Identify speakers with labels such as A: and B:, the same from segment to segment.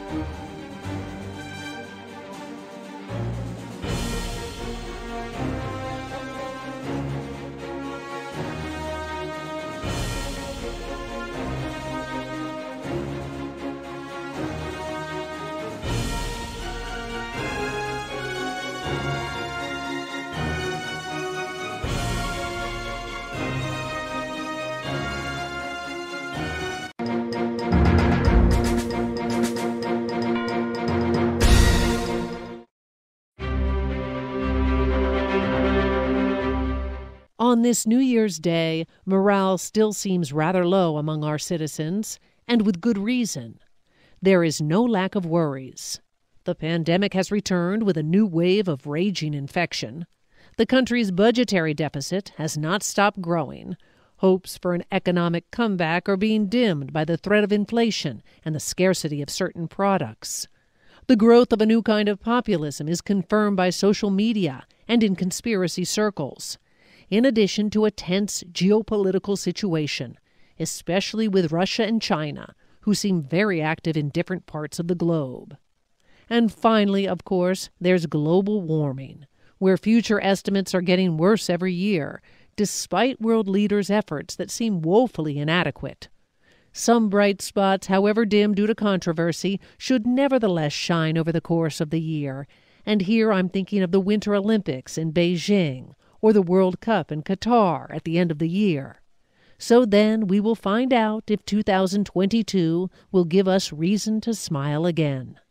A: On this New Year's Day, morale still seems rather low among our citizens, and with good reason. There is no lack of worries. The pandemic has returned with a new wave of raging infection. The country's budgetary deficit has not stopped growing. Hopes for an economic comeback are being dimmed by the threat of inflation and the scarcity of certain products. The growth of a new kind of populism is confirmed by social media and in conspiracy circles, in addition to a tense geopolitical situation, especially with Russia and China, who seem very active in different parts of the globe. And finally, of course, there's global warming, where future estimates are getting worse every year, despite world leaders' efforts that seem woefully inadequate. Some bright spots, however dim due to controversy, should nevertheless shine over the course of the year, and here I'm thinking of the Winter Olympics in Beijing, or the World Cup in Qatar at the end of the year. So then we will find out if 2022 will give us reason to smile again.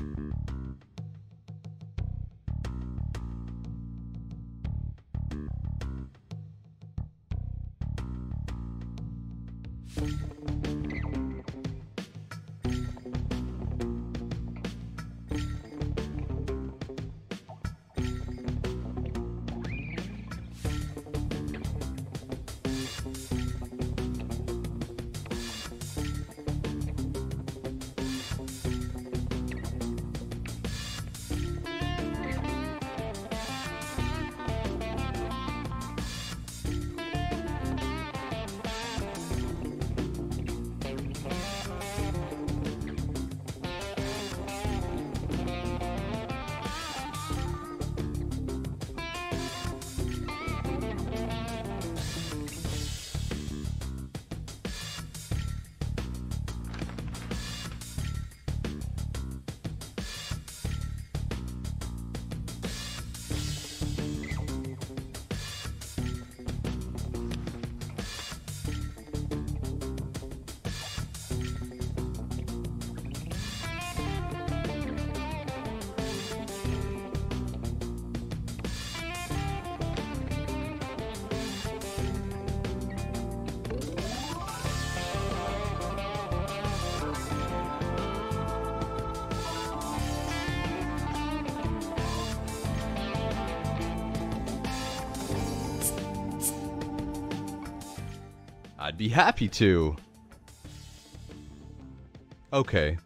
B: I'd be happy to. Okay.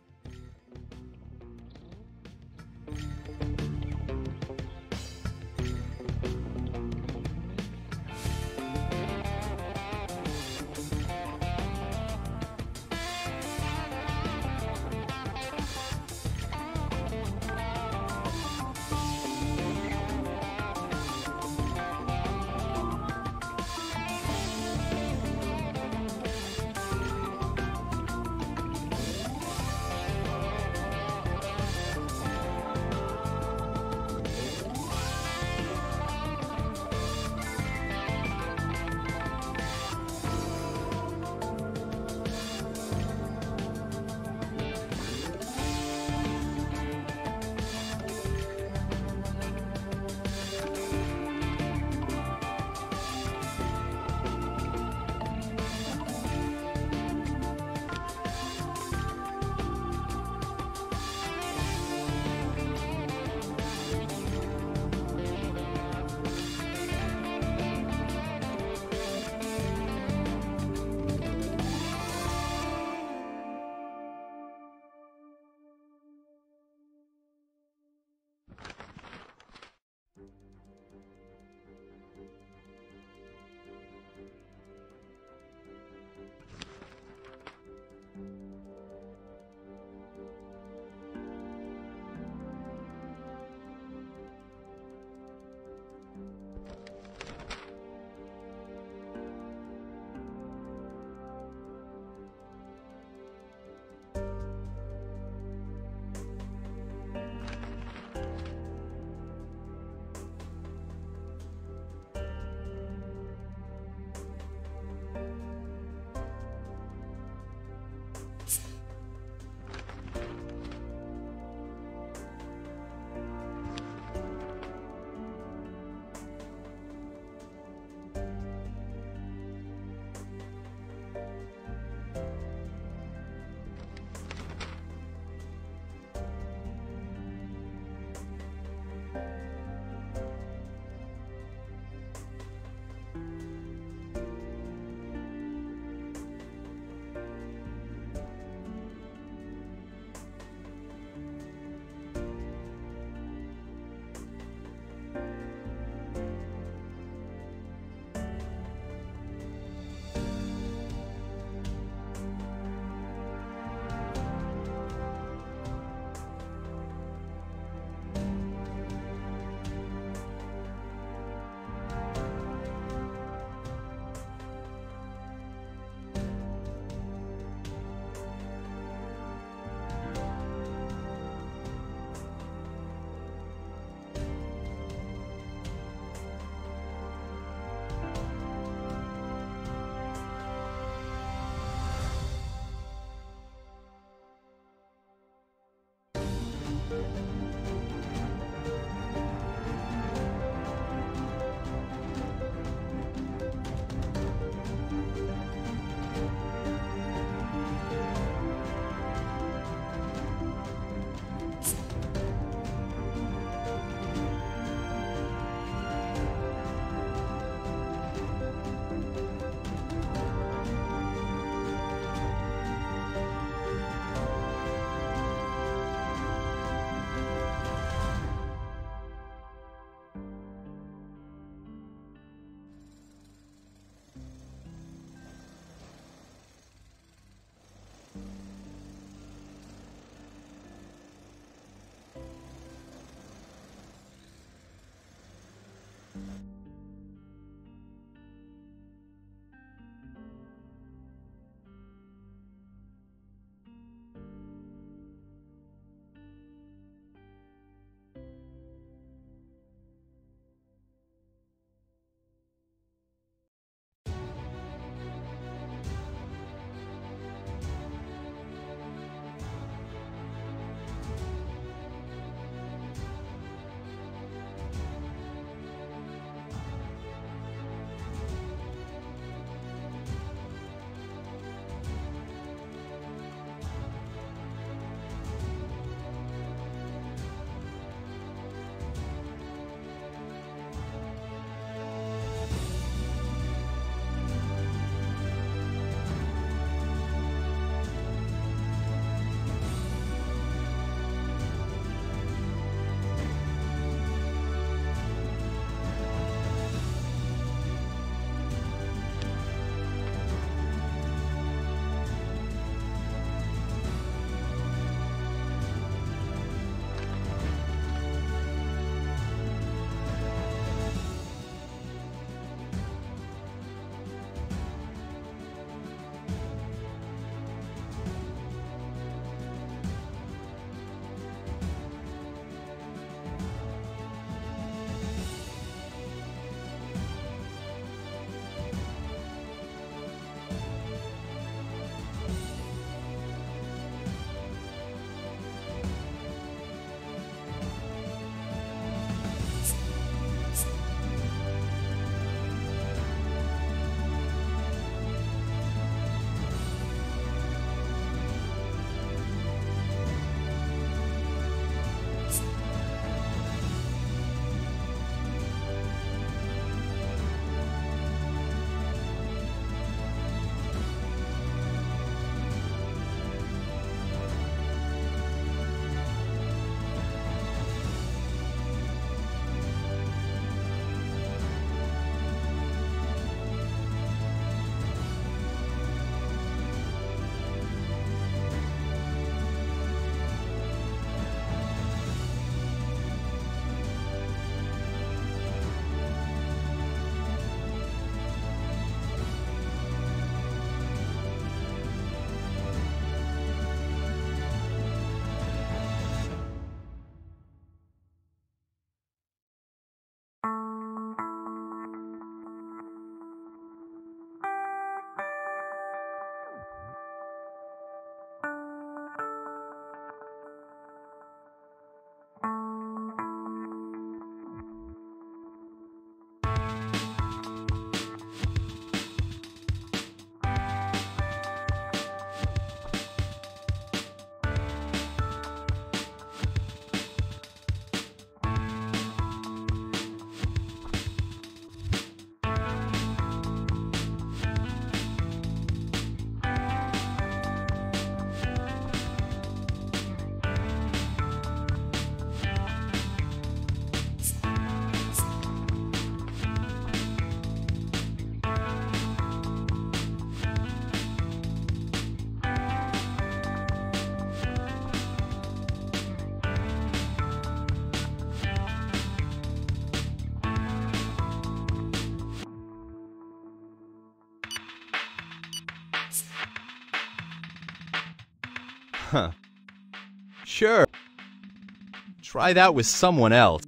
B: Huh. Sure. Try that with someone else.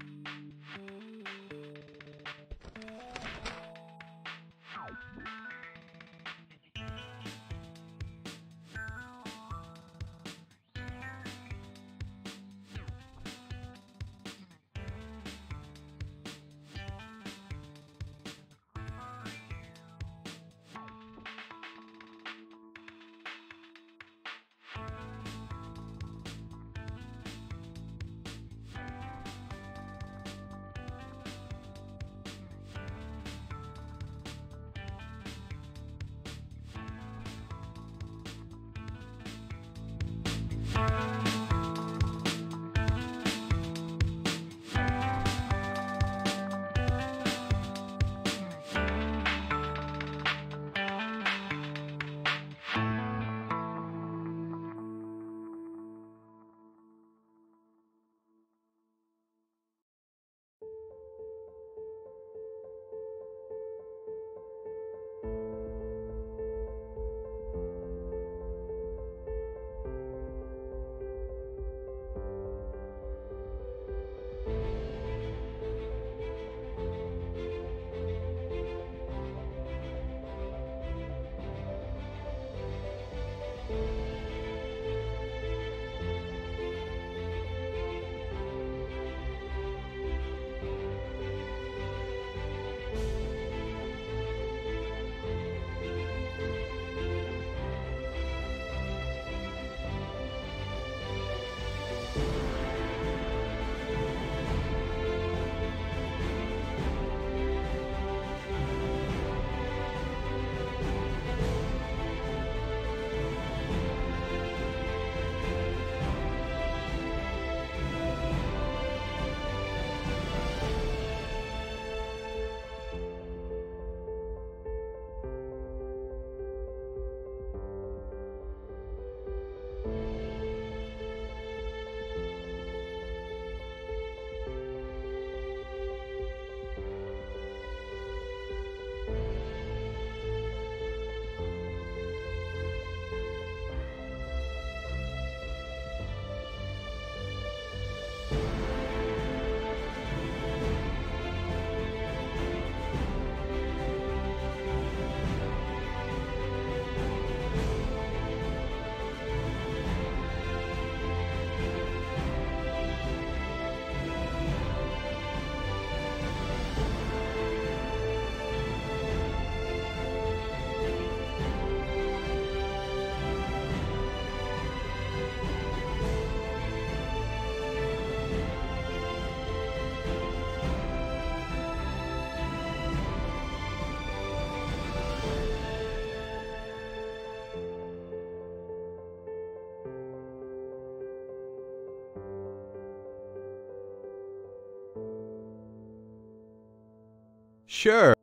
B: Sure.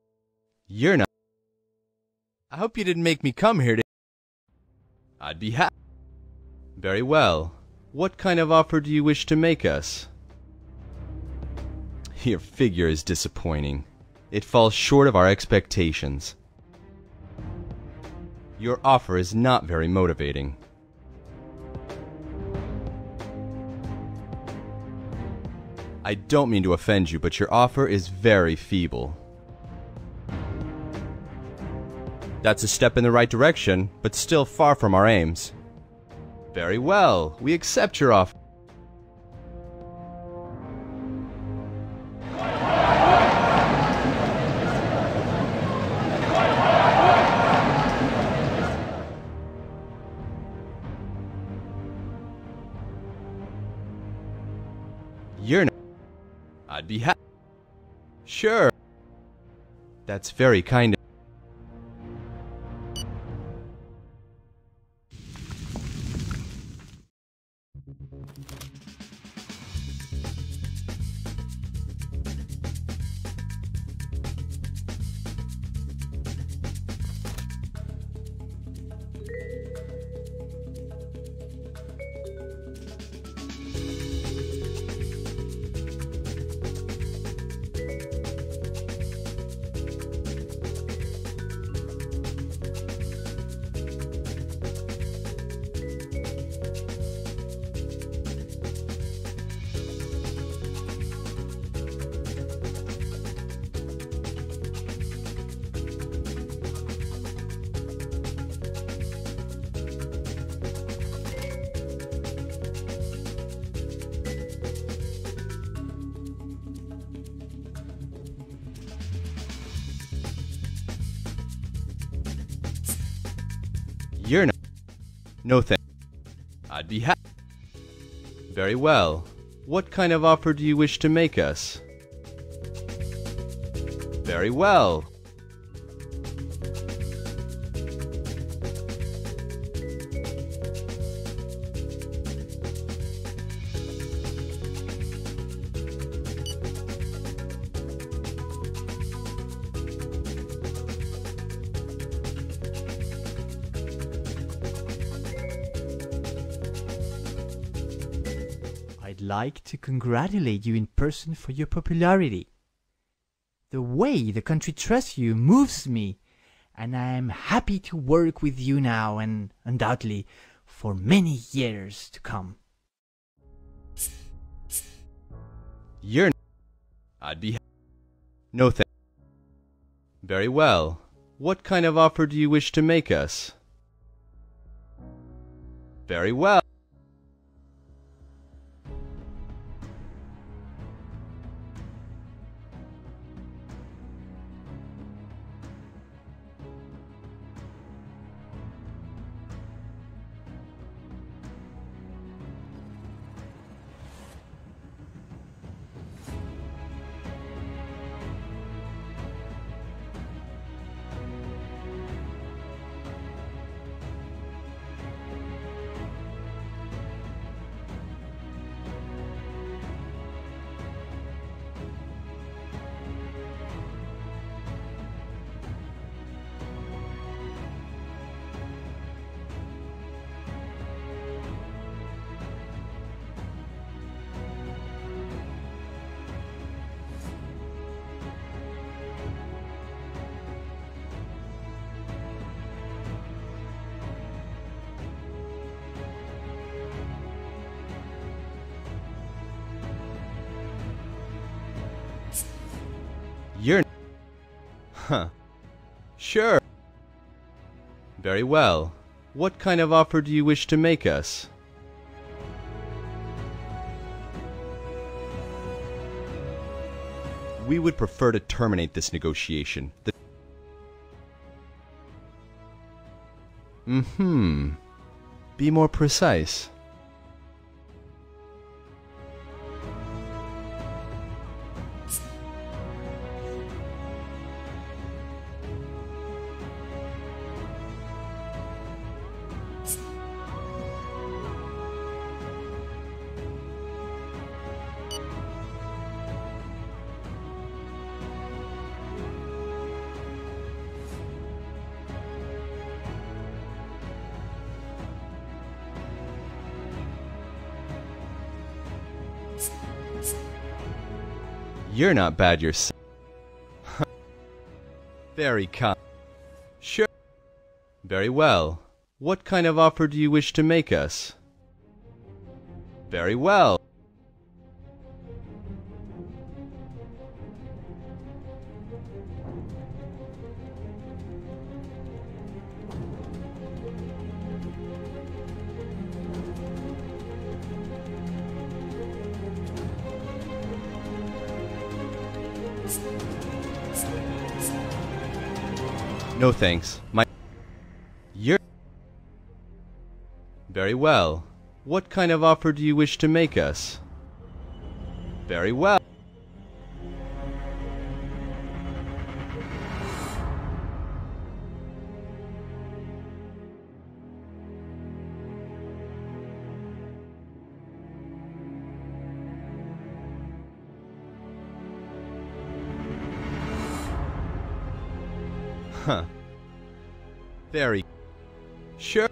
B: You're not. I hope you didn't make me come here to. I'd be happy. Very well. What kind of offer do you wish to make us? Your figure is disappointing. It falls short of our expectations. Your offer is not very motivating. I don't mean to offend you, but your offer is very feeble. That's a step in the right direction, but still far from our aims. Very well, we accept your offer. You're not. I'd be happy. Sure. That's very kind of. No thanks. I'd be happy. Very well. What kind of offer do you wish to make us? Very well.
C: I'd like to congratulate you in person for your popularity. The way the country trusts you moves me, and I am happy to work with you now and undoubtedly for many years to come.
B: You're... I'd be... No thanks. Very well. What kind of offer do you wish to make us? Very well. You're... Huh. Sure. Very well. What kind of offer do you wish to make us? We would prefer to terminate this negotiation. Be more precise. You're not bad yourself. Very kind. Sure. Very well. What kind of offer do you wish to make us? Very well. No thanks. You're... Very well. What kind of offer do you wish to make us? Very well. Huh. Very... Sure.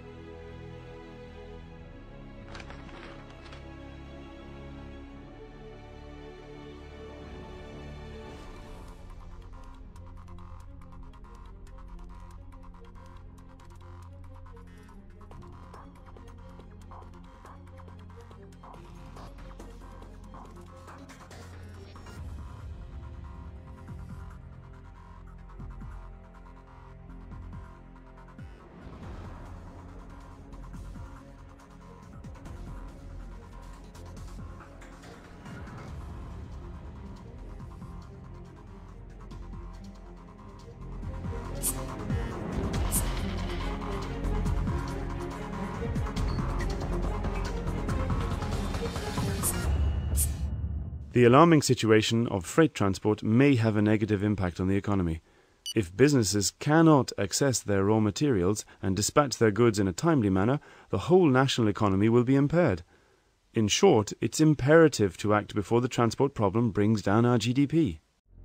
D: The alarming situation of freight transport may have a negative impact on the economy. If businesses cannot access their raw materials and dispatch their goods in a timely manner, the whole national economy will be impaired. In short, it's imperative to act before the transport problem brings down our GDP.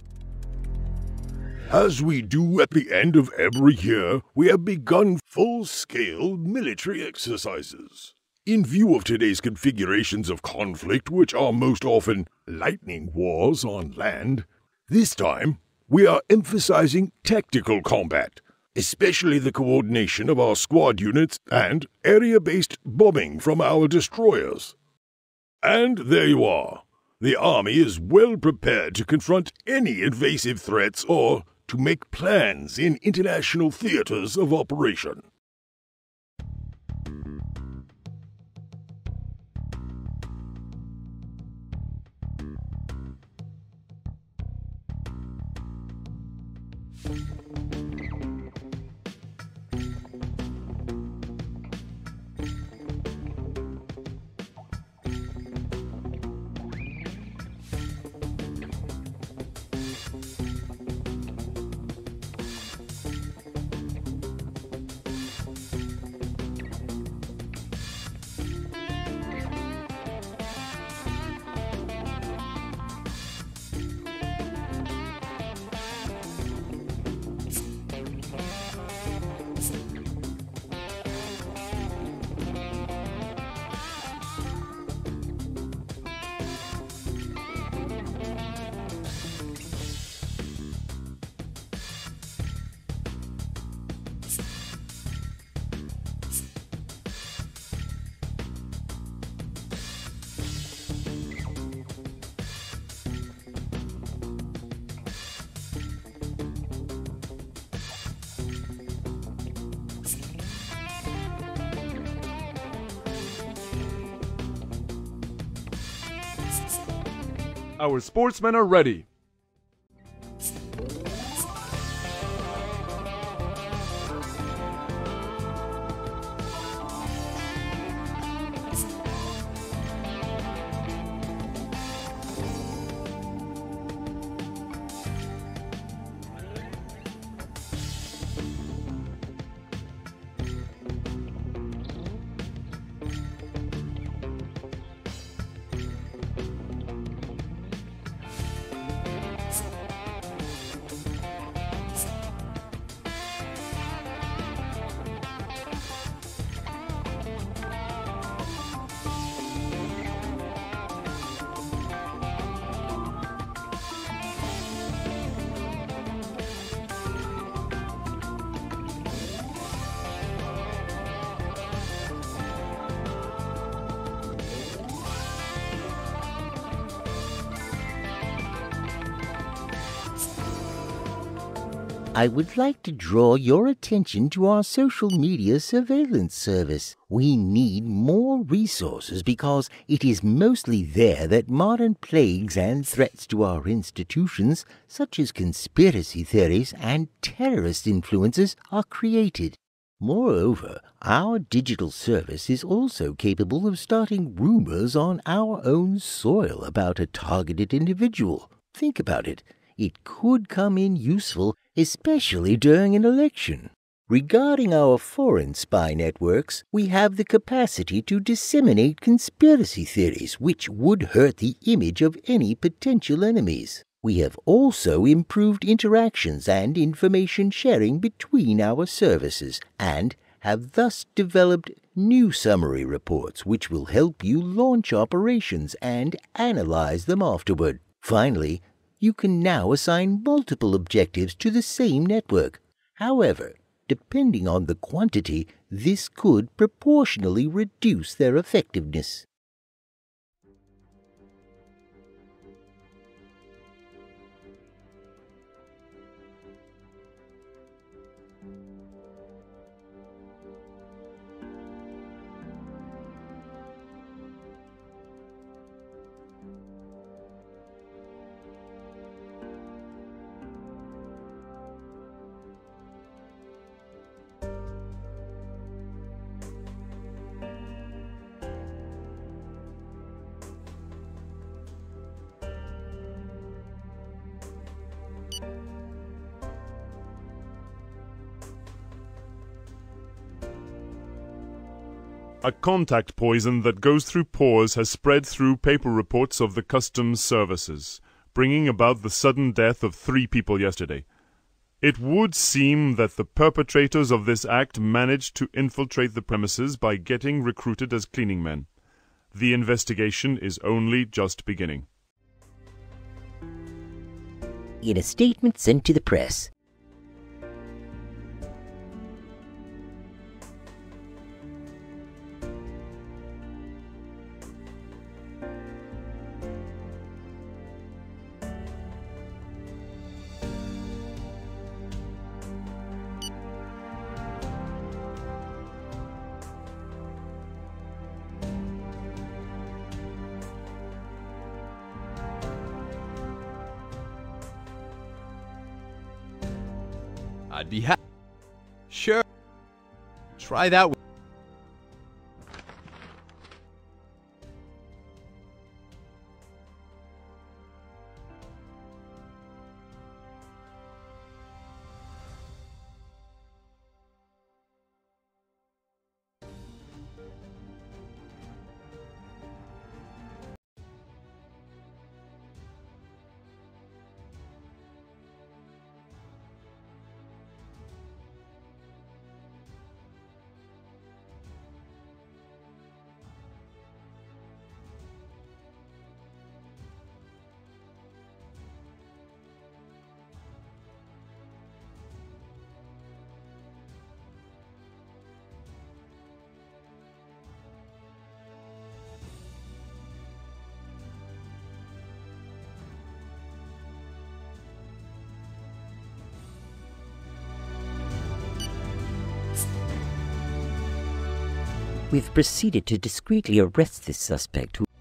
E: As we do at the end of every year, we have begun full-scale military exercises. In view of today's configurations of conflict, which are most often lightning wars on land, this time we are emphasizing tactical combat, especially the coordination of our squad units and area-based bombing from our destroyers. And there you are. The army is well prepared to confront any invasive threats or to make plans in international theaters of operation.
F: Our sportsmen are ready.
G: I would like to draw your attention to our social media surveillance service. We need more resources because it is mostly there that modern plagues and threats to our institutions, such as conspiracy theories and terrorist influences, are created. Moreover, our digital service is also capable of starting rumors on our own soil about a targeted individual. Think about it. It could come in useful, especially during an election. Regarding our foreign spy networks, we have the capacity to disseminate conspiracy theories which would hurt the image of any potential enemies. We have also improved interactions and information sharing between our services and have thus developed new summary reports which will help you launch operations and analyze them afterward. Finally, you can now assign multiple objectives to the same network. However, depending on the quantity, this could proportionally reduce their effectiveness.
D: A contact poison that goes through pores has spread through paper reports of the customs services, bringing about the sudden death of 3 people yesterday. It would seem that the perpetrators of this act managed to infiltrate the premises by getting recruited as cleaning men. The investigation is only just beginning.
G: In a statement sent to the press,
B: I'd be happy. Sure. Try that. we've proceeded to discreetly arrest this suspect who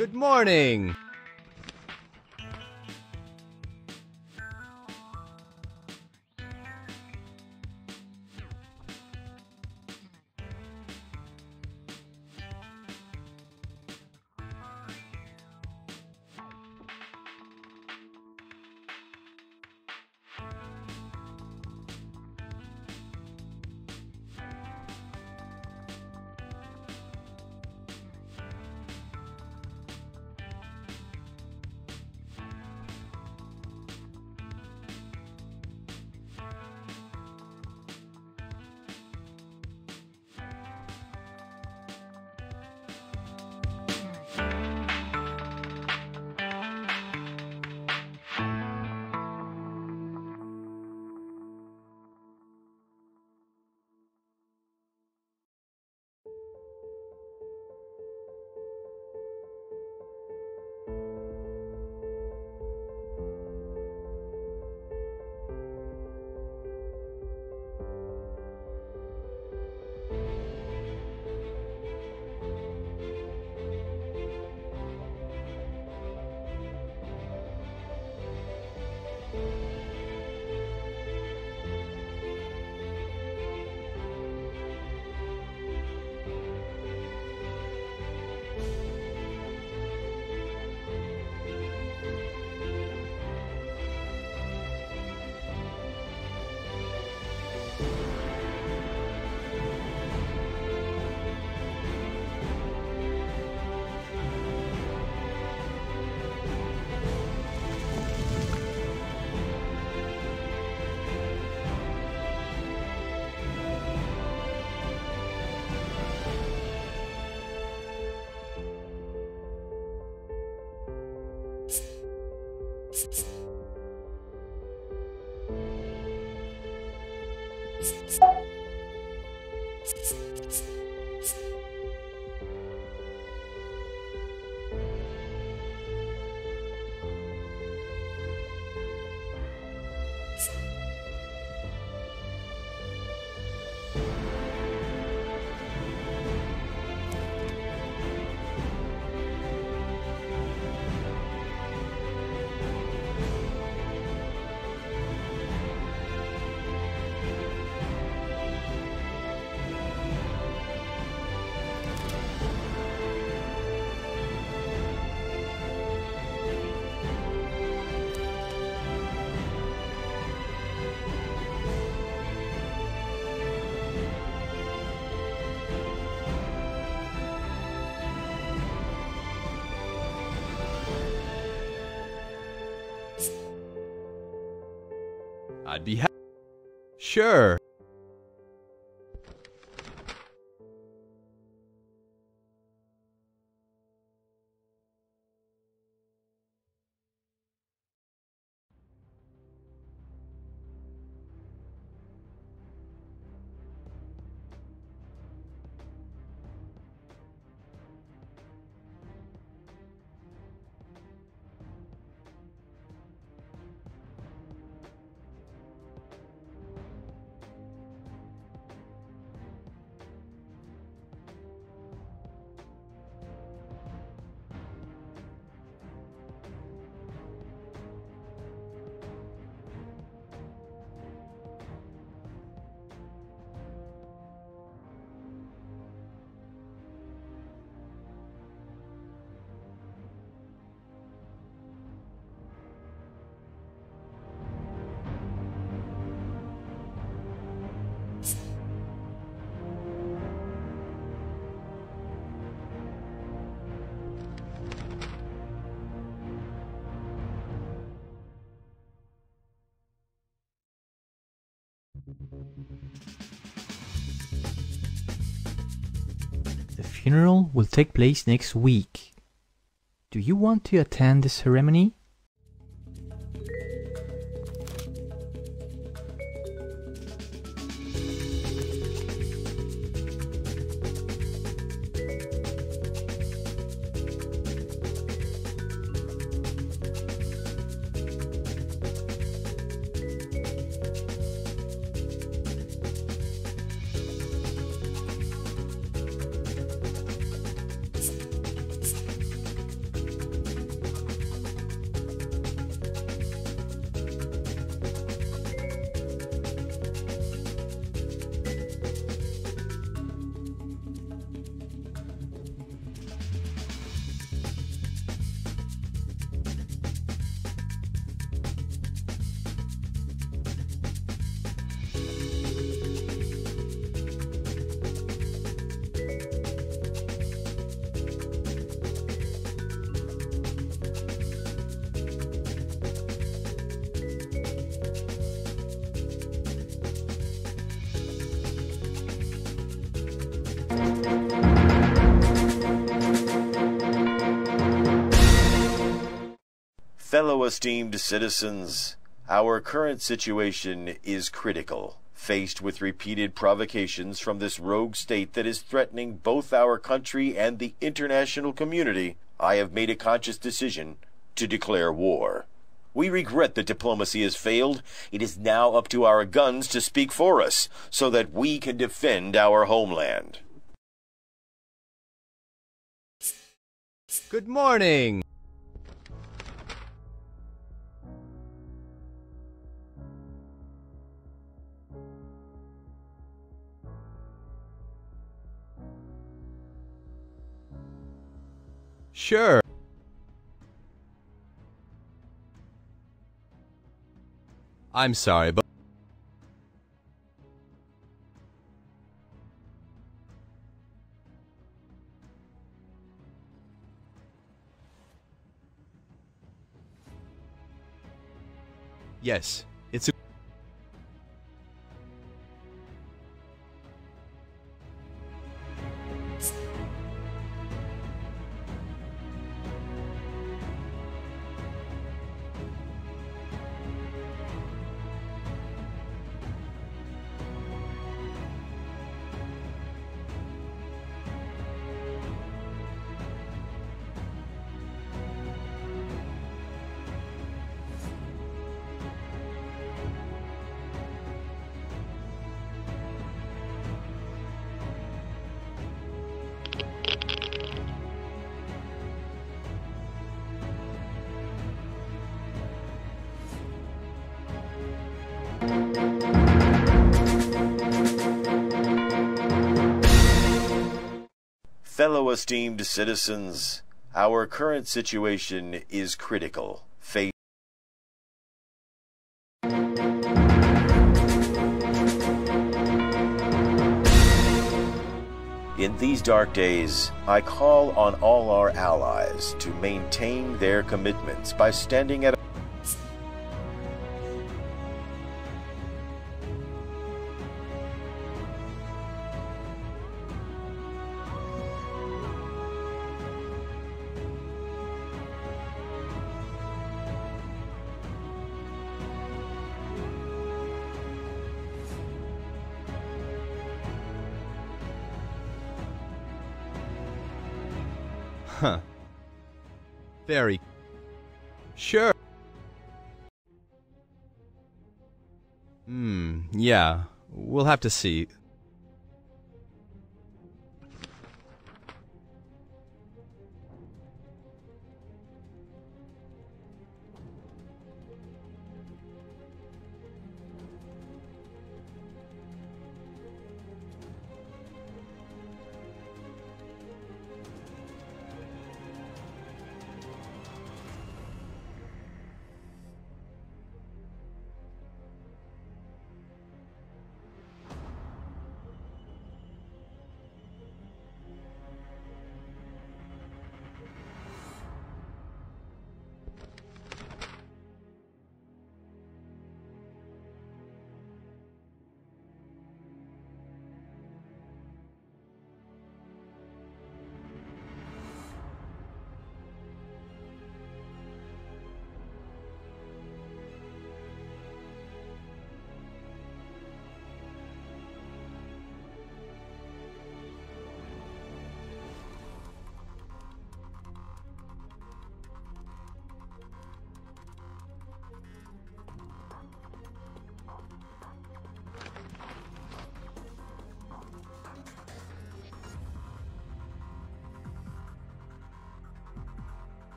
B: Good morning. I'd be happy. Sure.
C: The funeral will take place next week. Do you want to attend the ceremony?
H: Fellow esteemed citizens, our current situation is critical. Faced with repeated provocations from this rogue state that is threatening both our country and the international community, I have made a conscious decision to declare war. We regret that diplomacy has failed. It is now up to our guns to speak for us, so that we can defend our homeland.
B: Good morning! Sure. I'm sorry, but... Yes, it's a...
H: Fellow esteemed citizens, our current situation is critical. In these dark days, I call on all our allies to maintain their commitments by standing at
B: Huh. Very... Sure. Yeah. We'll have to see.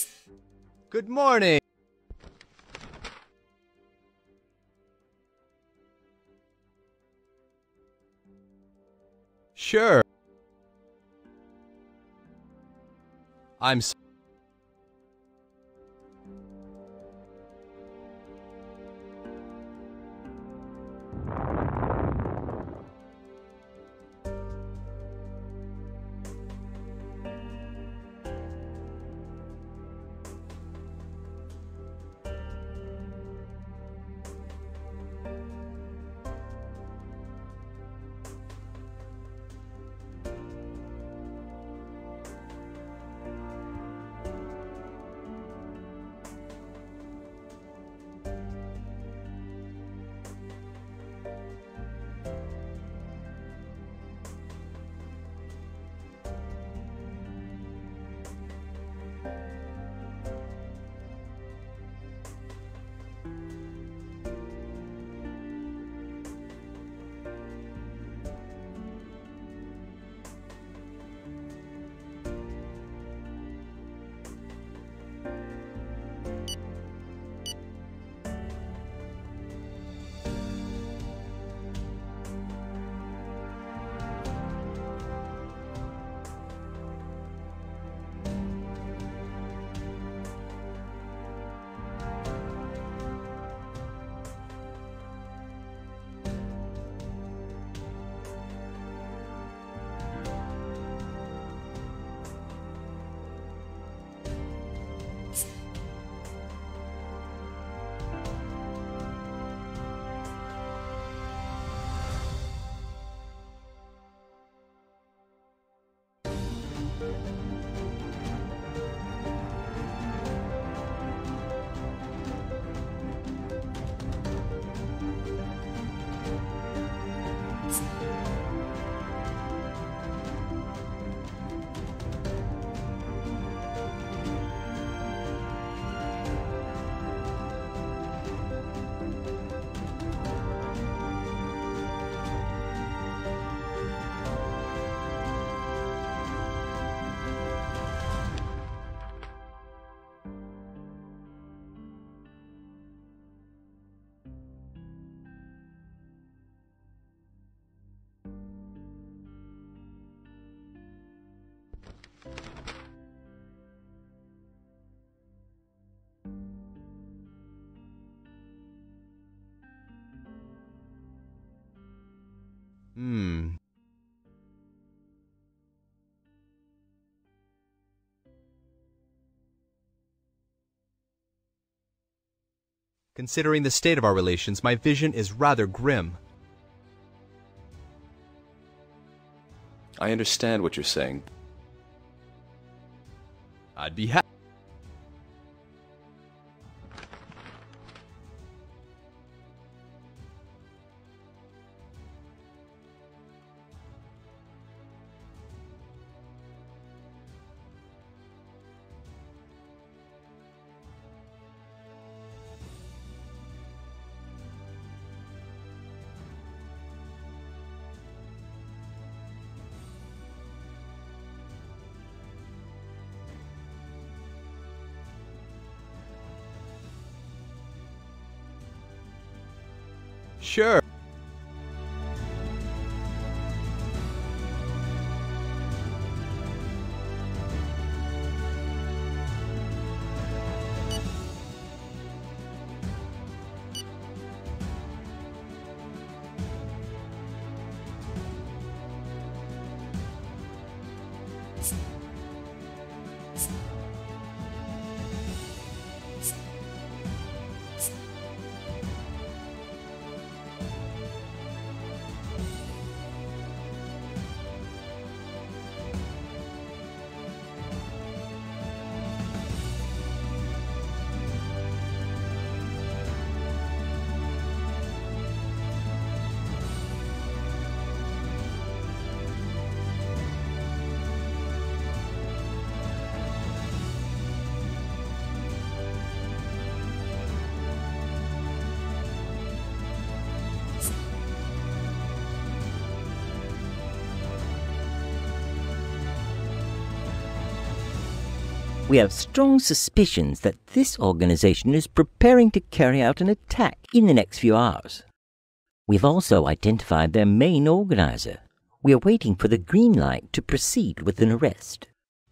B: Good morning. Sure. I'm s- Considering the state of our relations, my vision is rather grim.
I: I understand what you're saying.
B: I'd be happy. Sure.
J: We have strong suspicions that this organization is preparing to carry out an attack in the next few hours. We've also identified their main organizer. We are waiting for the green light to proceed with an arrest.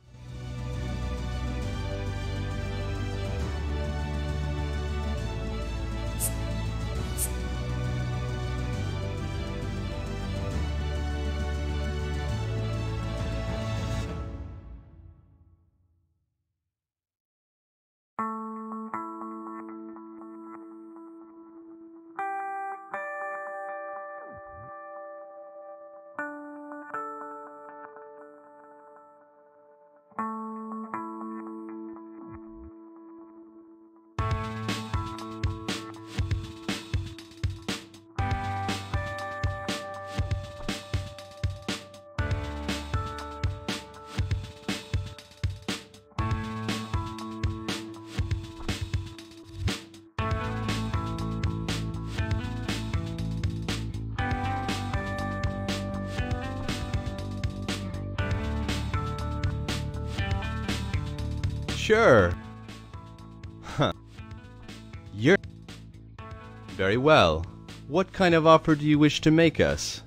B: Sure. Huh. You're... Very well. What kind of offer do you wish to make us?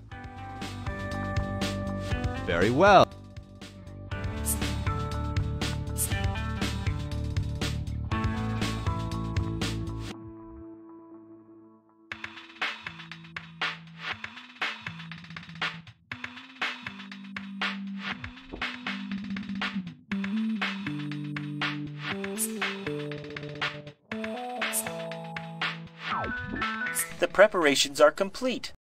B: Very well.
K: The preparations are complete.